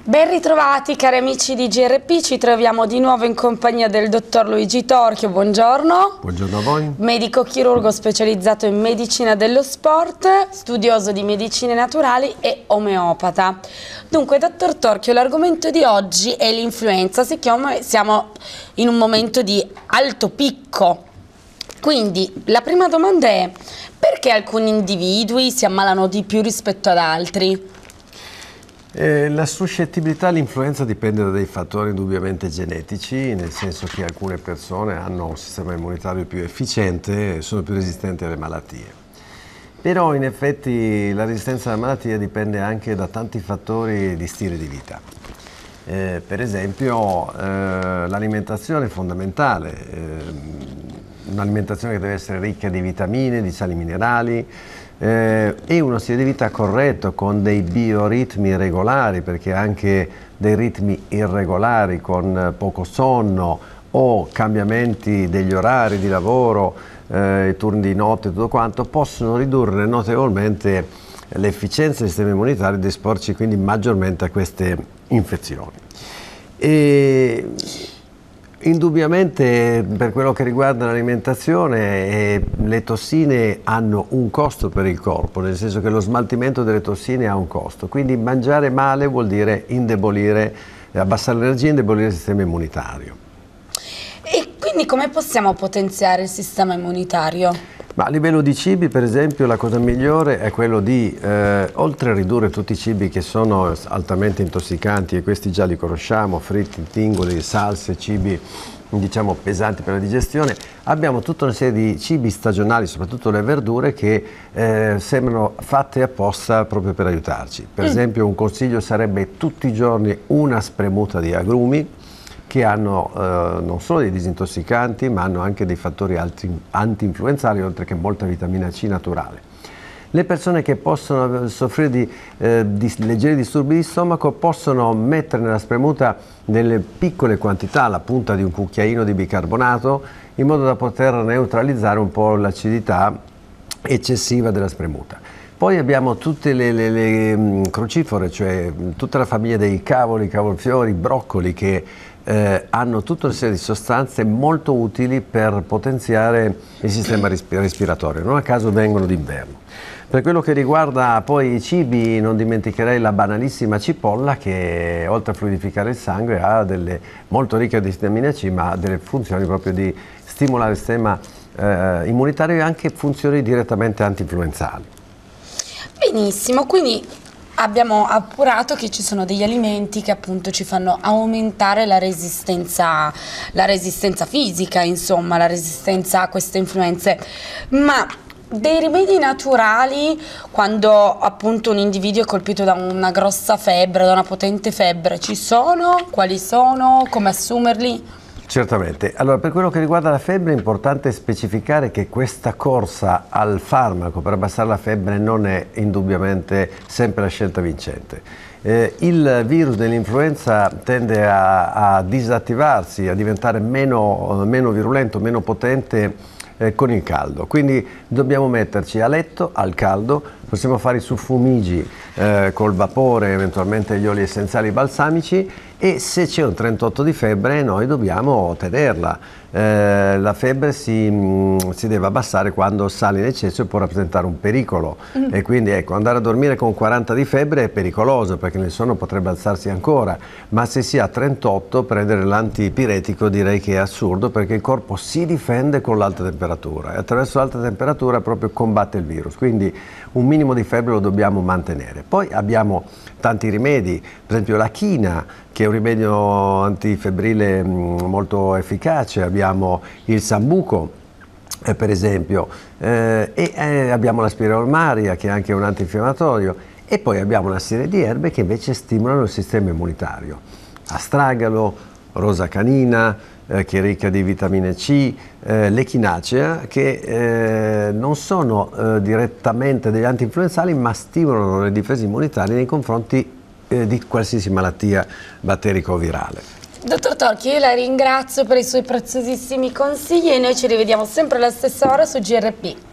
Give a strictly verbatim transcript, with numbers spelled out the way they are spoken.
Ben ritrovati cari amici di G R P, ci troviamo di nuovo in compagnia del dottor Luigi Torchio, buongiorno. Buongiorno a voi. Medico chirurgo specializzato in medicina dello sport, studioso di medicine naturali e omeopata. Dunque dottor Torchio, l'argomento di oggi è l'influenza, siccome siamo in un momento di alto picco. Quindi la prima domanda è: perché alcuni individui si ammalano di più rispetto ad altri? Eh, la suscettibilità all'influenza dipende da dei fattori indubbiamente genetici, nel senso che alcune persone hanno un sistema immunitario più efficiente e sono più resistenti alle malattie. Però in effetti la resistenza alla malattia dipende anche da tanti fattori di stile di vita. Eh, per esempio eh, l'alimentazione è fondamentale, eh, un'alimentazione che deve essere ricca di vitamine, di sali minerali, Eh, e uno stile di vita corretto con dei bioritmi regolari, perché anche dei ritmi irregolari con poco sonno o cambiamenti degli orari di lavoro, eh, i turni di notte e tutto quanto possono ridurre notevolmente l'efficienza del sistema immunitario ed esporci quindi maggiormente a queste infezioni. E indubbiamente per quello che riguarda l'alimentazione eh, le tossine hanno un costo per il corpo, nel senso che lo smaltimento delle tossine ha un costo, quindi mangiare male vuol dire indebolire, abbassare l'energia e indebolire il sistema immunitario. E quindi come possiamo potenziare il sistema immunitario? Ma a livello di cibi, per esempio, la cosa migliore è quello di, eh, oltre a ridurre tutti i cibi che sono altamente intossicanti, e questi già li conosciamo, fritti, tingoli, salse, cibi diciamo pesanti per la digestione, abbiamo tutta una serie di cibi stagionali, soprattutto le verdure, che eh, sembrano fatte apposta proprio per aiutarci. Per mm. esempio un consiglio sarebbe tutti i giorni una spremuta di agrumi, che hanno eh, non solo dei disintossicanti ma hanno anche dei fattori anti-influenzali, oltre che molta vitamina C naturale. Le persone che possono soffrire di, eh, di leggeri disturbi di stomaco possono mettere nella spremuta delle piccole quantità, la punta di un cucchiaino di bicarbonato, in modo da poter neutralizzare un po' l'acidità eccessiva della spremuta. Poi abbiamo tutte le, le, le crucifore, cioè tutta la famiglia dei cavoli, cavolfiori, broccoli, che eh, hanno tutta una serie di sostanze molto utili per potenziare il sistema respiratorio, non a caso vengono d'inverno. Per quello che riguarda poi i cibi, non dimenticherei la banalissima cipolla, che oltre a fluidificare il sangue ha delle, molto ricca di vitamina C, ma ha delle funzioni proprio di stimolare il sistema eh, immunitario e anche funzioni direttamente anti-influenzali. Benissimo, quindi abbiamo appurato che ci sono degli alimenti che appunto ci fanno aumentare la resistenza, la resistenza fisica, insomma, la resistenza a queste influenze. Ma dei rimedi naturali, quando appunto un individuo è colpito da una grossa febbre, da una potente febbre, ci sono? Quali sono? Come assumerli? Certamente. Allora, per quello che riguarda la febbre è importante specificare che questa corsa al farmaco per abbassare la febbre non è indubbiamente sempre la scelta vincente. Eh, il virus dell'influenza tende a, a disattivarsi, a diventare meno, meno virulento, meno potente eh, con il caldo, quindi dobbiamo metterci a letto al caldo, possiamo fare i suffumigi eh, col vapore, eventualmente gli oli essenziali balsamici, e se c'è un trentotto di febbre noi dobbiamo tenerla. Eh, la febbre si, mh, si deve abbassare quando sale in eccesso e può rappresentare un pericolo, mm. e quindi ecco, andare a dormire con quaranta di febbre è pericoloso, perché nel sonno potrebbe alzarsi ancora, ma se si ha trentotto prendere l'antipiretico direi che è assurdo, perché il corpo si difende con l'alta temperatura e attraverso l'alta temperatura proprio combatte il virus, quindi un minimo di febbre lo dobbiamo mantenere. Poi abbiamo tanti rimedi, per esempio la china, che è un rimedio antifebbrile molto efficace, abbiamo il sambuco eh, per esempio, eh, e eh, abbiamo la spirulmaria, che è anche un antinfiammatorio, e poi abbiamo una serie di erbe che invece stimolano il sistema immunitario: astragalo, rosa canina, eh, che è ricca di vitamine C, eh, l'echinacea, che eh, non sono eh, direttamente degli antinfluenzali, ma stimolano le difese immunitarie nei confronti eh, di qualsiasi malattia batterica o virale. Dottor Torchio, io la ringrazio per i suoi preziosissimi consigli e noi ci rivediamo sempre alla stessa ora su G R P.